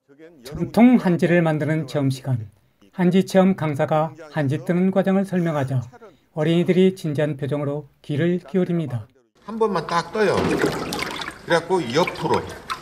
전통 한지를 만드는 체험 시간. 한지 체험 강사가 한지 뜨는 과정을 설명하자 어린이들이 진지한 표정으로 귀를 기울입니다. 한 번만 딱 떠요. 그래갖고 옆으로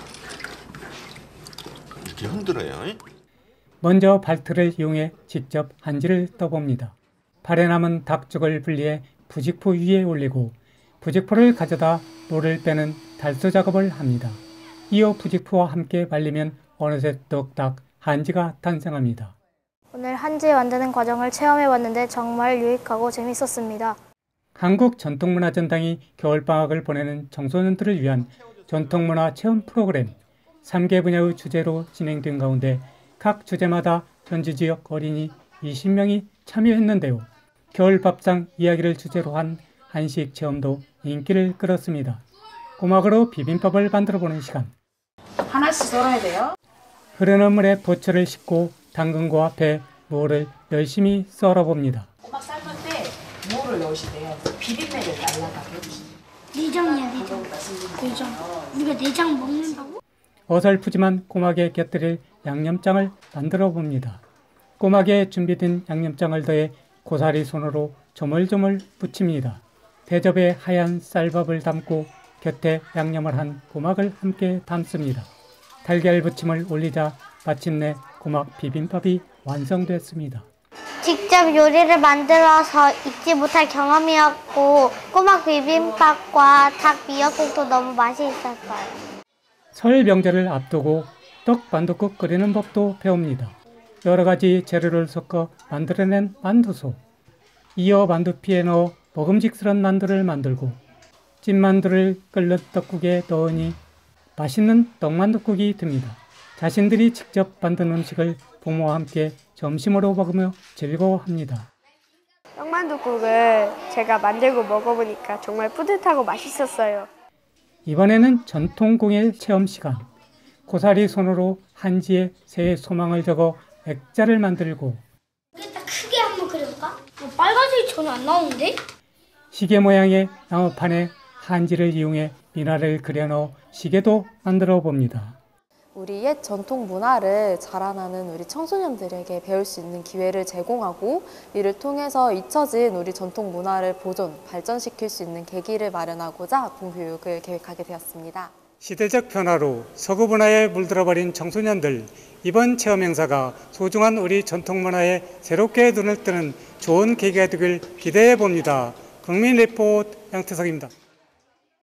이렇게 흔들어요. 먼저 발틀을 이용해 직접 한지를 떠봅니다. 발에 남은 닭죽을 분리해 부직포 위에 올리고 부직포를 가져다 노를 빼는 달수 작업을 합니다. 이어 부직포와 함께 말리면 어느새 뚝딱 한지가 탄생합니다. 오늘 한지 만드는 과정을 체험해봤는데 정말 유익하고 재밌었습니다. 한국전통문화전당이 겨울방학을 보내는 청소년들을 위한 전통문화 체험 프로그램 3개 분야의 주제로 진행된 가운데 각 주제마다 전주 지역 어린이 20명이 참여했는데요. 겨울밥상 이야기를 주제로 한 한식 체험도 인기를 끌었습니다. 꼬막으로 비빔밥을 만들어보는 시간. 하나씩 썰어야 돼요. 흐르는 물에 부추를 씻고 당근과 배, 무를 열심히 썰어봅니다. 꼬막 삶을 때 무를 넣으시대요. 비린내를 날라가게 해주시대요. 내장이야, 내장. 내장. 우리가 내장 먹는다고? 어설프지만 꼬막에 곁들일 양념장을 만들어 봅니다. 꼬막에 준비된 양념장을 더해 고사리 손으로 조물조물 부칩니다. 대접에 하얀 쌀밥을 담고 곁에 양념을 한 꼬막을 함께 담습니다. 달걀 부침을 올리자 마침내 꼬막 비빔밥이 완성됐습니다. 직접 요리를 만들어서 잊지 못할 경험이었고 꼬막 비빔밥과 닭 미역국도 너무 맛이 있었어요. 설 명절을 앞두고 떡 만둣국 끓이는 법도 배웁니다. 여러 가지 재료를 섞어 만들어낸 만두소. 이어 만두피에 넣어 먹음직스러운 만두를 만들고 찐만두를 끓는 떡국에 넣으니 맛있는 떡만둣국이 됩니다. 자신들이 직접 만든 음식을 부모와 함께 점심으로 먹으며 즐거워합니다. 떡만둣국을 제가 만들고 먹어보니까 정말 뿌듯하고 맛있었어요. 이번에는 전통공예 체험 시간. 고사리 손으로 한지에 새해 소망을 적어 액자를 만들고 일단 크게 한번 그려볼까? 빨간색이 전혀 안 나오는데? 시계 모양의 나무판에 한지를 이용해 미나를 그려넣어 시계도 만들어 봅니다. 우리 옛 전통 문화를 자라나는 우리 청소년들에게 배울 수 있는 기회를 제공하고 이를 통해서 잊혀진 우리 전통 문화를 보존, 발전시킬 수 있는 계기를 마련하고자 봄교육을 계획하게 되었습니다. 시대적 변화로 서구 문화에 물들어버린 청소년들, 이번 체험 행사가 소중한 우리 전통 문화에 새롭게 눈을 뜨는 좋은 계기가 되길 기대해 봅니다. 국민 리포트 양태석입니다.